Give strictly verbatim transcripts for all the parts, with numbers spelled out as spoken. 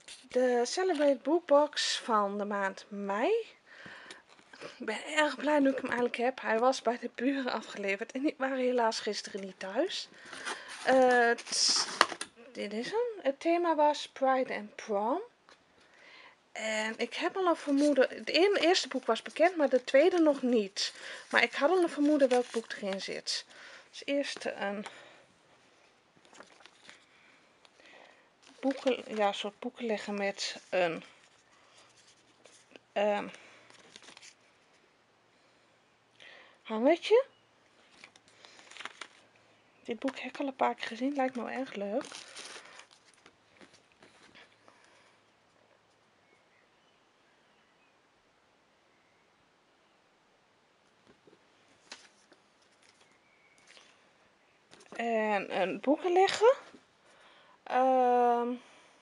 De Celebrate Bookbox van de maand mei. Ik ben erg blij nu ik hem eigenlijk heb. Hij was bij de buren afgeleverd en die waren helaas gisteren niet thuis. Uh, dit is hem. Het thema was Pride and Prom. En ik heb al een vermoeden. Het eerste boek was bekend, maar de tweede nog niet. Maar ik had al een vermoeden welk boek erin zit. Dus eerst een boeken, ja, een soort boeken leggen met een um, hangertje. Dit boek heb ik al een paar keer gezien, lijkt me wel erg leuk. En een boeken leggen. Um,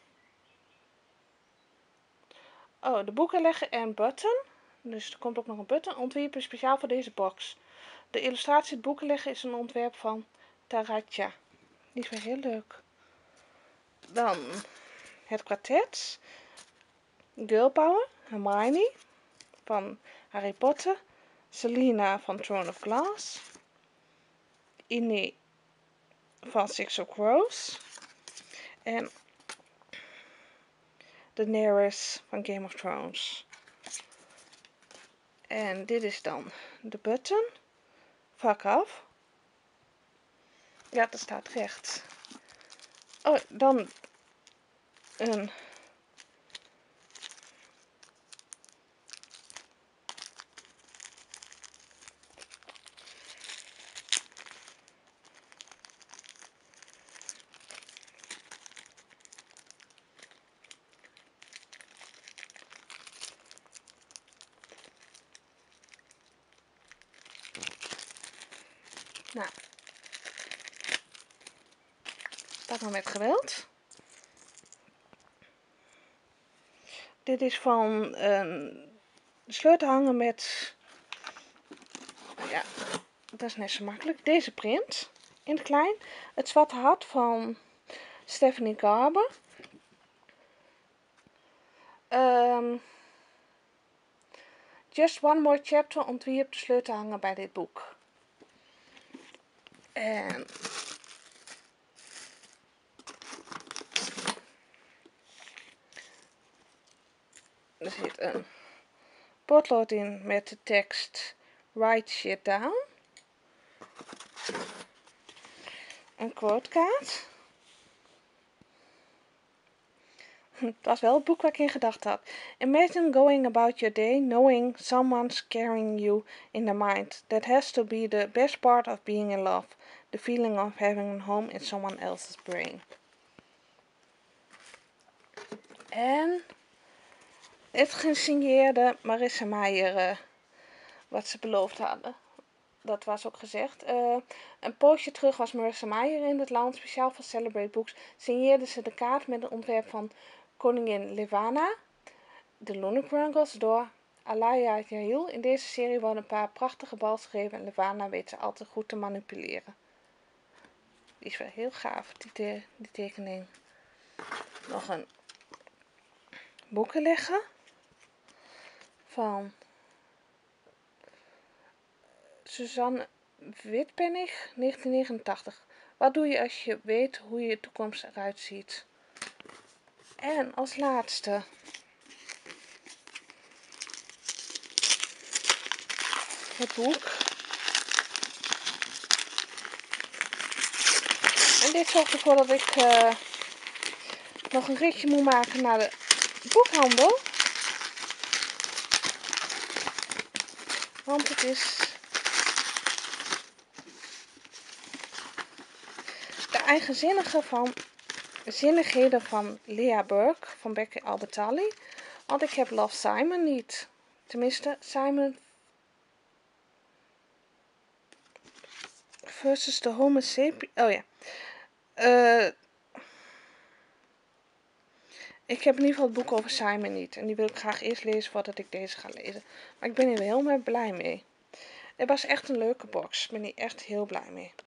oh, de boeken leggen en button. Dus er komt ook nog een button. Ontwerpen speciaal voor deze box. De illustratie het boeken leggen is een ontwerp van Taratja. Die is wel heel leuk. Dan het kwartet. Girl Power. Hermione van Harry Potter. Selena van Throne of Glass. Innie van Six of Crows. En Daenerys van Game of Thrones. En dit is dan de button. Fuck af. Ja, dat staat recht. Oh, dan een nou, start maar met geweld. Dit is van een sleutelhanger met, ja, dat is net zo makkelijk. Deze print in het klein. Het zwarte hart van Stephanie Garber. Um, Just One More Chapter ontwierp de sleutelhanger bij dit boek. En er zit een potlood in met de tekst Write Shit Down. Een quotekaart. Dat was wel het boek waar ik in gedacht had. Imagine going about your day knowing someone's carrying you in the mind. That has to be the best part of being in love. The feeling of having a home in someone else's brain. En het gesigneerde Marissa Meijer, uh, wat ze beloofd hadden. Dat was ook gezegd. Uh, een poosje terug was Marissa Meijer in het land. Speciaal voor Celebrate Books signeerde ze de kaart met een ontwerp van koningin Levana. De Lunar Chronicles door Alaya Jahil. In deze serie worden een paar prachtige bals gegeven. En Levana weet ze altijd goed te manipuleren. Die is wel heel gaaf, die, te die tekening. Nog een boeken leggen. Van Suzanne Witpennig, negentien negenentachtig. Wat doe je als je weet hoe je toekomst eruit ziet? En als laatste het boek. En dit zorgt ervoor dat ik uh, nog een ritje moet maken naar de boekhandel. Want het is de eigenzinnige van zinnigheden van Lea Burke van Becky Albertalli. Want ik heb Love Simon niet. Tenminste, Simon versus de Homo sapiens. Oh ja. Uh, ik heb in ieder geval het boek over Simon niet. En die wil ik graag eerst lezen voordat ik deze ga lezen. Maar ik ben hier wel heel blij mee. Het was echt een leuke box. Ik ben hier echt heel blij mee.